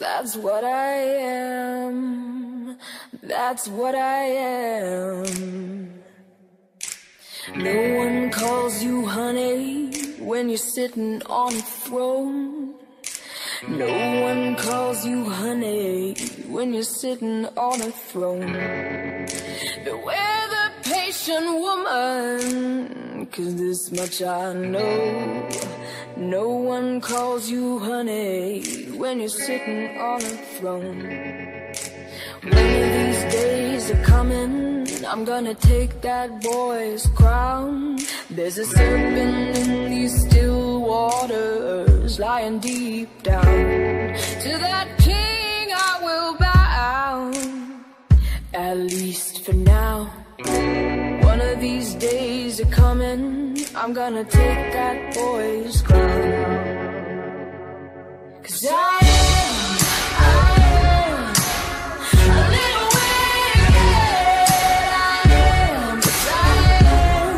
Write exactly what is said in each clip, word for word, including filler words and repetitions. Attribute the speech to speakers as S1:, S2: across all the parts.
S1: That's what I am. That's what I am. No one calls you honey when you're sitting on a throne. No one calls you honey when you're sitting on a throne. Beware the patient woman, 'cause this much I know. No one calls you honey when you're sitting on a throne. One of these days are coming, I'm gonna take that boy's crown. There's a serpent in these still waters, lying deep down. To that king I will bow, at least for now. One of these days are coming, I'm gonna take that boy's crown. 'Cause I am, I am a little wicked. I am, 'cause I am.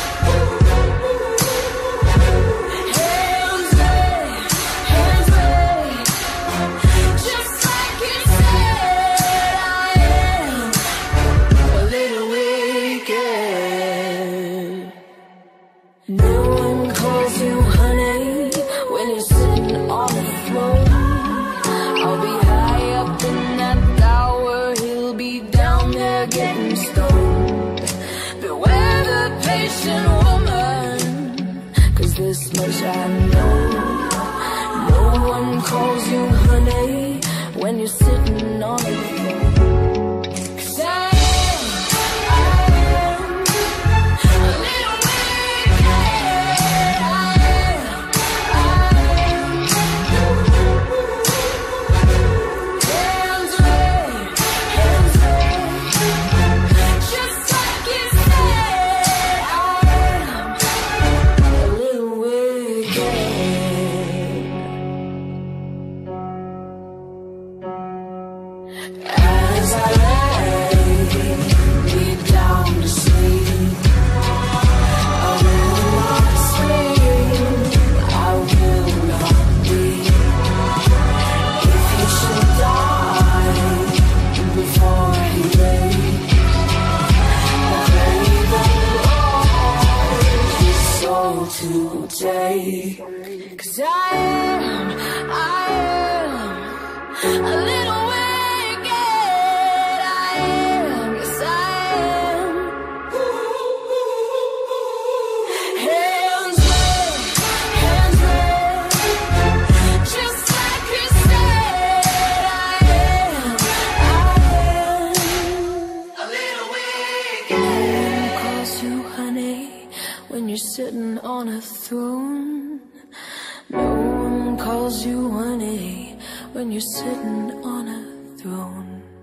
S1: Hands raised, hands raised, just like you said. I am a little wicked. No one calls you honey when you're sitting on a throne. I'll be high up in that tower, he'll be down there getting stoned. Beware the patient woman, 'cause this much I know. No one calls you honey when you're sitting on a throne. 'Cause I am, I am a little wicked. I am, I am. Hands raised, hands raised, just like you said. I am a little wicked. As I lay me down to sleep, I will not scream, I will not weep. If he should die before he wakes, I pray the Lord his soul to take. 'Cause I am, I am a little wicked. I am, yes I am. Hands raised, hands raised, just like you said. I am, I am a little wicked. No one calls you honey when you're sitting on a throne. No one calls you honey when you're sitting on a throne.